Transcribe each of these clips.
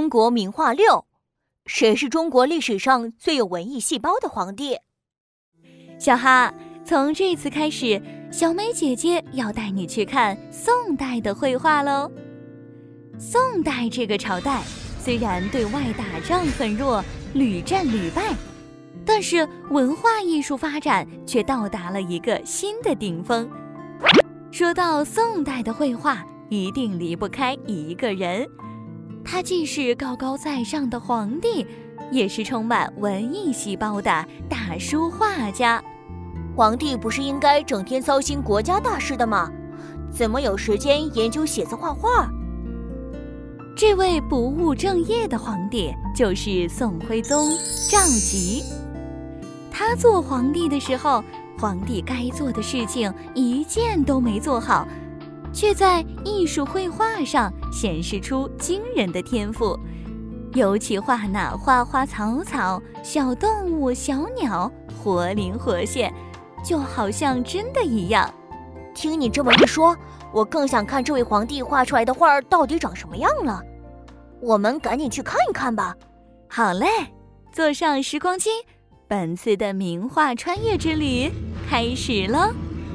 中国名画6，谁是中国历史上最有文艺细胞的皇帝？ 小哈，从这次开始，小梅姐姐要带你去看宋代的绘画喽。宋代这个朝代虽然对外打仗很弱，屡战屡败，但是文化艺术发展却到达了一个新的顶峰。说到宋代的绘画，一定离不开一个人，他既是高高在上的皇帝，也是充满文艺细胞的大书画家。 皇帝不是应该整天操心国家大事的吗？怎么有时间研究写字画画？ 这位不务正业的皇帝就是宋徽宗赵佶。他做皇帝的时候，皇帝该做的事情一件都没做好，却在艺术绘画上显示出惊人的天赋。尤其画那花花草草、小动物、小鸟，活灵活现，就好像真的一样。 听你这么一说，我更想看这位皇帝画出来的画到底长什么样了。我们赶紧去看一看吧。 好嘞，坐上时光机，本次的名画穿越之旅开始了。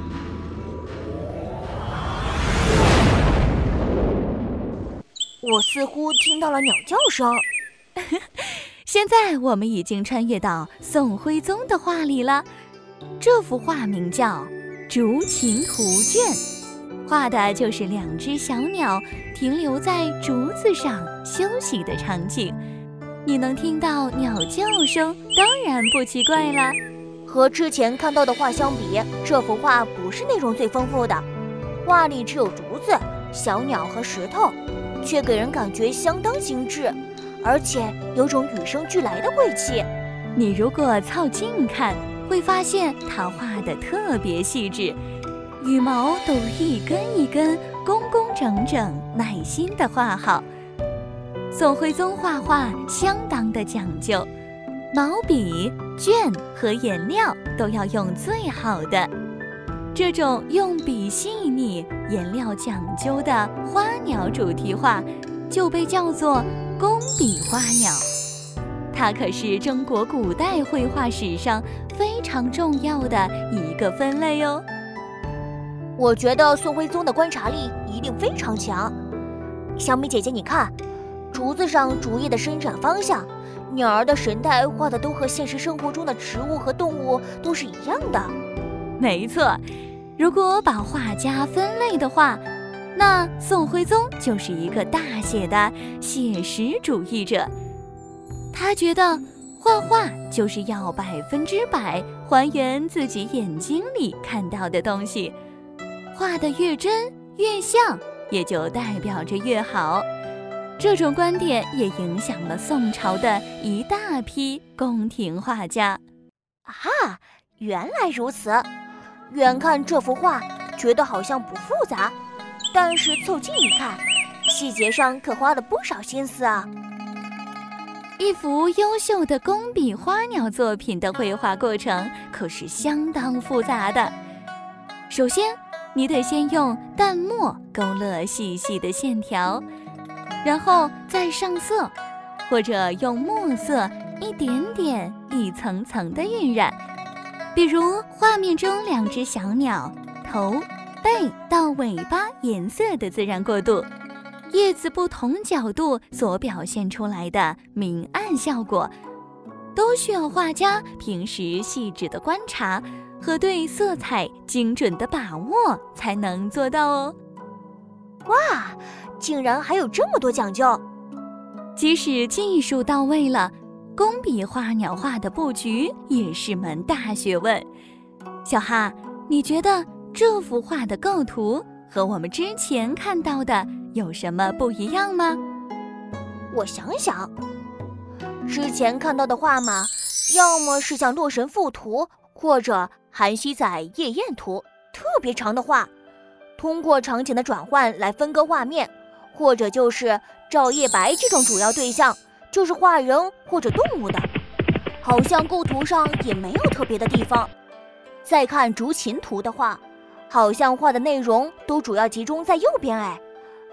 我似乎听到了鸟叫声。 现在我们已经穿越到宋徽宗的画里了。这幅画名叫《竹琴图卷》，画的就是2只小鸟停留在竹子上休息的场景。你能听到鸟叫声，当然不奇怪了。 和之前看到的画相比，这幅画不是内容最丰富的，画里只有竹子、小鸟和石头，却给人感觉相当精致，而且有种与生俱来的贵气。 你如果凑近看，会发现它画得特别细致，羽毛都一根一根工工整整，耐心地画好。宋徽宗画画相当的讲究，毛笔、绢和颜料都要用最好的。这种用笔细腻、颜料讲究的花鸟主题画，就被叫做工笔花鸟。它可是中国古代绘画史上非常重要的一个分类哦。 我觉得宋徽宗的观察力一定非常强。小米姐姐，你看，竹子上竹叶的生长方向，鸟儿的神态画的都和现实生活中的植物和动物都是一样的。 没错，如果把画家分类的话，那宋徽宗就是一个大写的写实主义者。他觉得画画就是要100%还原自己眼睛里看到的东西，画得越真越像，也就代表着越好。这种观点也影响了宋朝的一大批宫廷画家。 啊，原来如此！远看这幅画，觉得好像不复杂，但是凑近一看，细节上可花了不少心思啊。 一幅优秀的工笔花鸟作品的绘画过程可是相当复杂的。首先，你得先用淡墨勾勒细细的线条，然后再上色，或者用墨色一点点、一层层的晕染。比如画面中2只小鸟，头、背到尾巴颜色的自然过渡，叶子不同角度所表现出来的明暗效果，都需要画家平时细致的观察和对色彩精准的把握才能做到哦。 哇，竟然还有这么多讲究！ 即使技术到位了，工笔花鸟画的布局也是门大学问。小哈，你觉得这幅画的构图和我们之前看到的有什么不一样吗？ 我想想，之前看到的画嘛，要么是像《洛神赋图》或者《韩熙载夜宴图》，特别长的画，通过场景的转换来分割画面，或者就是赵夜白这种主要对象就是画人或者动物的，好像构图上也没有特别的地方。再看竹琴图的话，好像画的内容都主要集中在右边，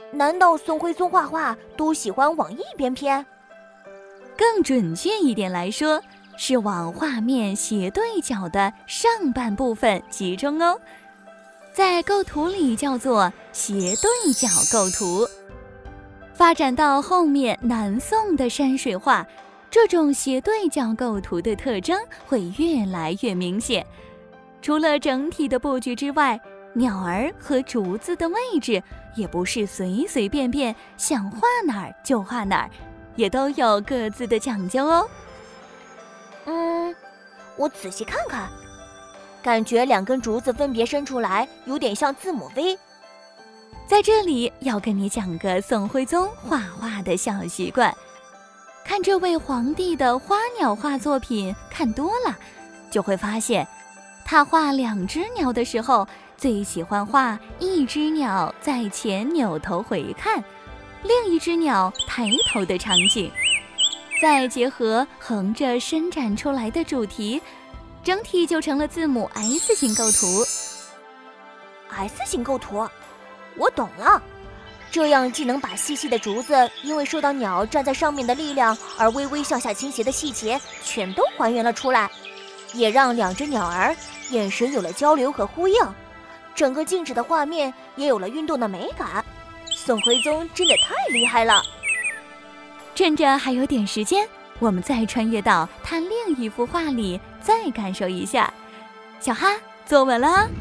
难道宋徽宗画画都喜欢往一边偏？ 更准确一点来说，是往画面斜对角的上半部分集中哦，在构图里叫做斜对角构图。发展到后面南宋的山水画，这种斜对角构图的特征会越来越明显。除了整体的布局之外，鸟儿和竹子的位置也不是随随便便想画哪儿就画哪儿，也都有各自的讲究哦。 我仔细看看，感觉2根竹子分别伸出来，有点像字母 V。 在这里要跟你讲个宋徽宗画画的小习惯。看这位皇帝的花鸟画作品看多了，就会发现他画2只鸟的时候，最喜欢画一只鸟在前扭头回看，另一只鸟抬头的场景，再结合横着伸展出来的主题，整体就成了字母 S 型构图。 S 型构图，我懂了。这样既能把细细的竹子因为受到鸟站在上面的力量而微微向下倾斜的细节全都还原了出来，也让2只鸟儿眼神有了交流和呼应，整个静止的画面也有了运动的美感。宋徽宗真的太厉害了。 趁着还有点时间，我们再穿越到他另一幅画里，再感受一下。小哈，坐稳了。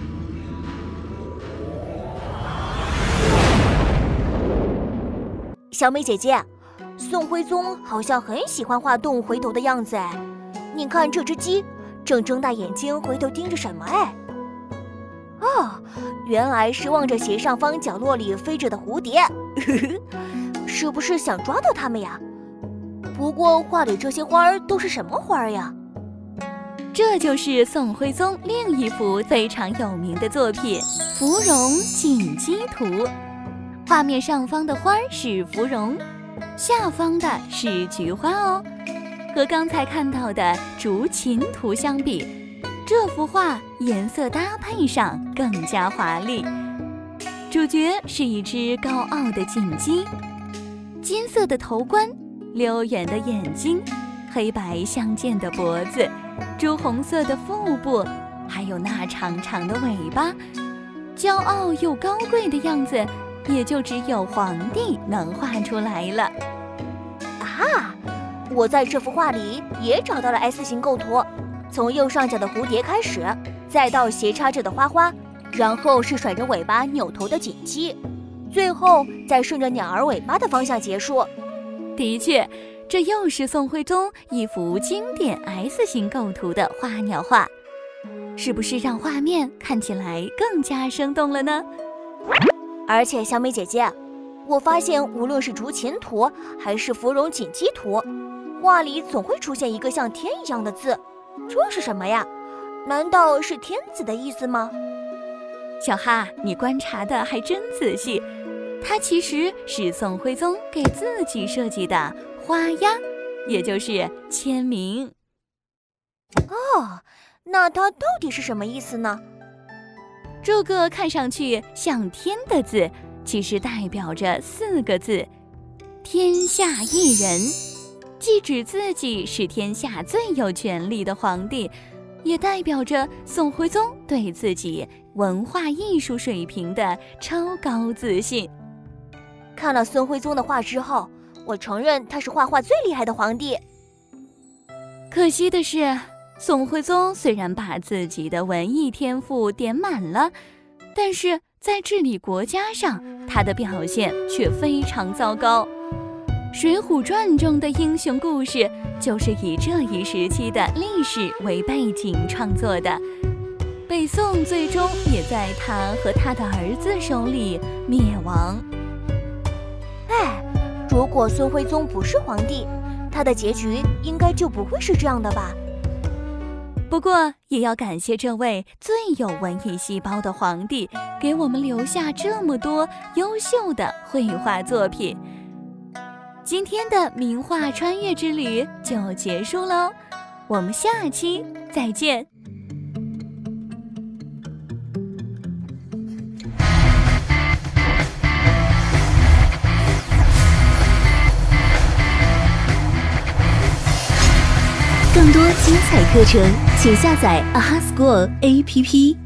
小美姐姐，宋徽宗好像很喜欢画动物回头的样子哎，你看这只鸡正睁大眼睛回头盯着什么哎？哦，原来是望着斜上方角落里飞着的蝴蝶，是不是想抓到它们呀？不过画里这些花儿都是什么花儿呀？ 这就是宋徽宗另一幅非常有名的作品《芙蓉锦鸡图》。画面上方的花是芙蓉，下方的是菊花哦。和刚才看到的竹琴图相比，这幅画颜色搭配上更加华丽。主角是一只高傲的锦鸡，金色的头冠，溜圆的眼睛，黑白相间的脖子，朱红色的腹部，还有那长长的尾巴，骄傲又高贵的样子，也就只有皇帝能画出来了。 啊，我在这幅画里也找到了 S 型构图，从右上角的蝴蝶开始，再到斜插着的花花，然后是甩着尾巴扭头的锦鸡，最后再顺着鸟儿尾巴的方向结束。 的确，这又是宋徽宗一幅经典 S 型构图的花鸟画，是不是让画面看起来更加生动了呢？ 而且小美姐姐，我发现无论是竹琴图还是芙蓉锦鸡图，画里总会出现一个像天一样的字，这是什么呀？难道是天子的意思吗？ 小哈，你观察的还真仔细，它其实是宋徽宗给自己设计的花押，也就是签名。 哦，那它到底是什么意思呢？ 这个看上去像天的字，其实代表着4个字：天下一人，既指自己是天下最有权力的皇帝，也代表着宋徽宗对自己文化艺术水平的超高自信。 看了宋徽宗的画之后，我承认他是画画最厉害的皇帝。 可惜的是，宋徽宗虽然把自己的文艺天赋点满了，但是在治理国家上，他的表现却非常糟糕。《水浒传》中的英雄故事就是以这一时期的历史为背景创作的，北宋最终也在他和他的儿子手里灭亡。 哎，如果宋徽宗不是皇帝，他的结局应该就不会是这样的吧？ 不过也要感谢这位最有文艺细胞的皇帝，给我们留下这么多优秀的绘画作品。今天的名画穿越之旅就结束喽，我们下期再见。 多精彩课程，请下载 AHA School APP。